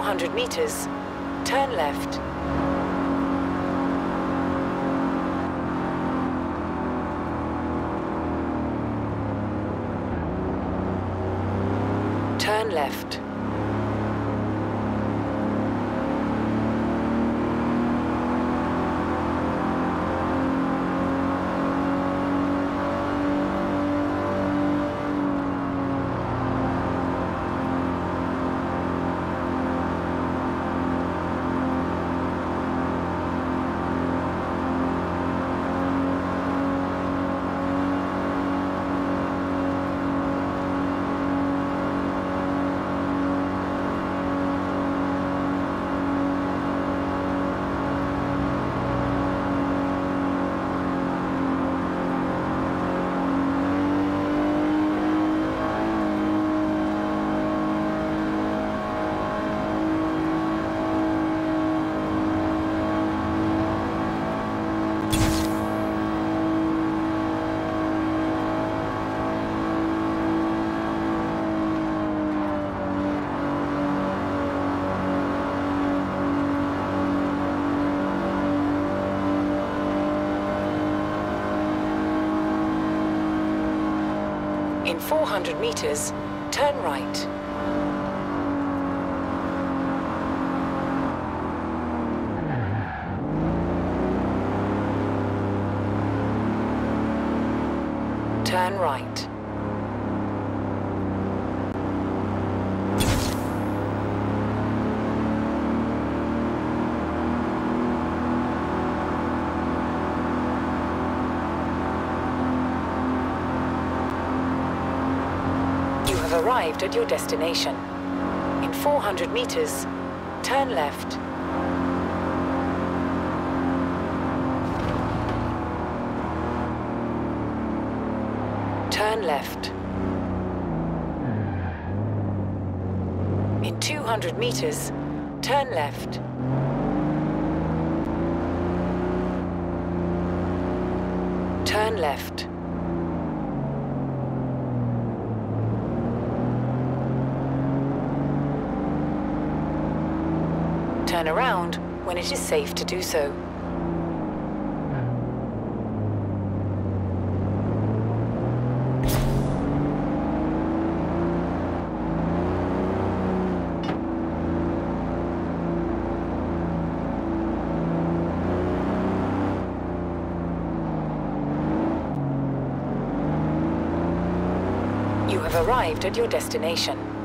200 meters, turn left. Turn left. In 400 meters, turn right. Turn right. Arrived at your destination. In 400 meters, turn left. Turn left. In 200 meters, turn left. Turn left. Turn around when it is safe to do so. You have arrived at your destination.